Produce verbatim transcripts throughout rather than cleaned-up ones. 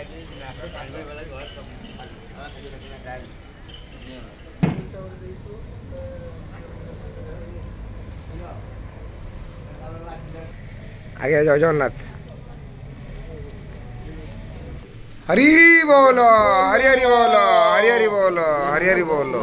आगे जाओ जगन्नाथ। हरी बोलो, हरी हरी बोलो, हरी हरी बोलो, हरी हरी बोलो।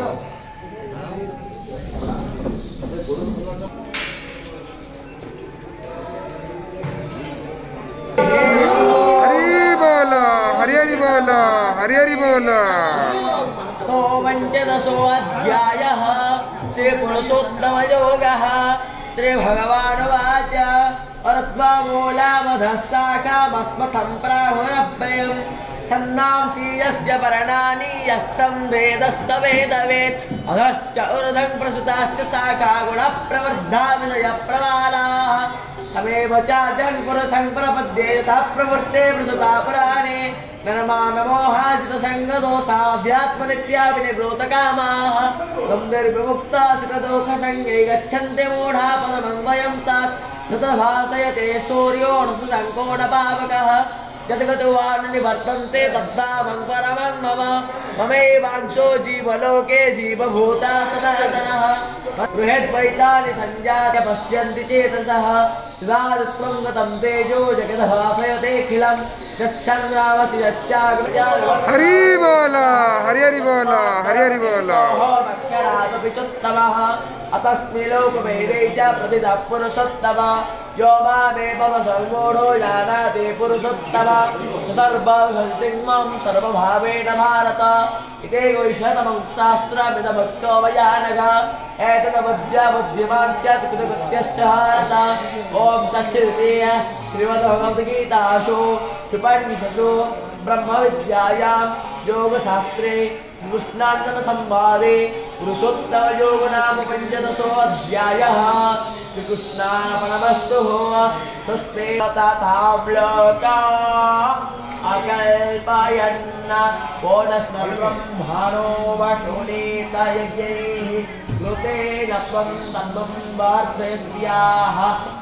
हरी बोलो, हरी हरी बोलो, हरी हरी बोलो। तो पंचदशोऽध्यायः श्री पुरुषोत्तम योगः। श्री भगवान वाच अर्त्वमूलामधः शाखामस्मथं प्राहुरव्ययम् छन्दांसि यस्य पर्णानि यस्तं वेदस्त वेदवेत् अधश्च ऊर्ध्वं प्रसुताश्च शाखा गुणप्रवृद्धा विषयप्रवालाः तमेव चाचं पुरुषं प्रपद्ये यथा प्रवृत्ते प्रसुता पुराणे नरमानमोहाजितसङ्गदोषाध्यात्मनित्याभिनिवृतकामाः गम्भीरविमुक्ता सुखदुःखसंज्ञै गच्छन्ति मूढा पदमन्वयं तत् तद्भासयते सूर्यो ऋतुसङ्कोणपावकः यद्गतवान् निवर्तन्ते तद्धामं परमं मम ममैवांशो जीवलोके जीवभूता सनातनः बृहद्वैतानि सञ्जात पश्यन्ति चेतसः सदात्वं गतं तेजो जगद्भासयतेऽखिलं यच्छन्नावसि यच्चाग्रजालो हरि बोलो, हरि हरि बोलो, हरि हरि बोलो। नक्षरादपि चोत्तमः अतस्मै लोकभेदे च प्रतितः पुरुषोत्तमः यो मामेव सर्वोढो जानाति पुरुषोत्तमः सर्वभक्तिं सर्वभावेन भारत इति वैष्णवं शास्त्रमिदभक्तो वयानघ एतदवद्या बुद्धिमान् स्यात् कृतकृत्यश्च भारत। ॐ तच्छ्रुते श्रीमद्भगवद्गीतासु सुपनिषत्सु ब्रह्मविद्यायां योगशास्त्रे कृष्णार्जुनसंवादे पुरुषोत्तमयोग नाम पञ्चदशोऽध्यायः। श्रीकृष्णार्पणमस्तु। स्वस्ति तथाव्लोका अकल्पयन् पूर्णस्नर्ब्रह्मणो वशुनीतयज्ञैः कृतेन त्वं तन्वं वार्धयत्याः